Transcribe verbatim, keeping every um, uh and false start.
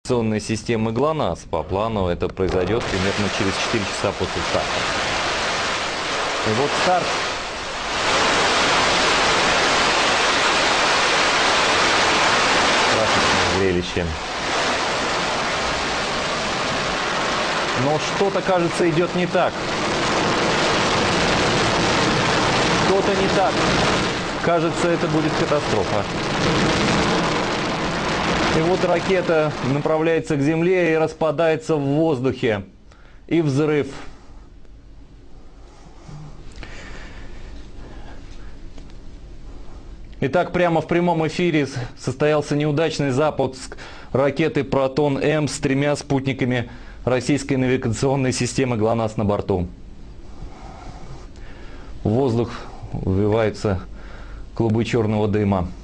навигационной системы ГЛОНАСС. По плану это произойдет примерно через четыре часа после старта. И вот старт. Красочное зрелище. Но что-то, кажется, идет не так. Что-то не так. Кажется, это будет катастрофа. И вот ракета направляется к Земле и распадается в воздухе. И взрыв. Итак, прямо в прямом эфире состоялся неудачный запуск ракеты «Протон-М» с тремя спутниками российской навигационной системы ГЛОНАСС на борту. В воздух вывиваются клубы черного дыма.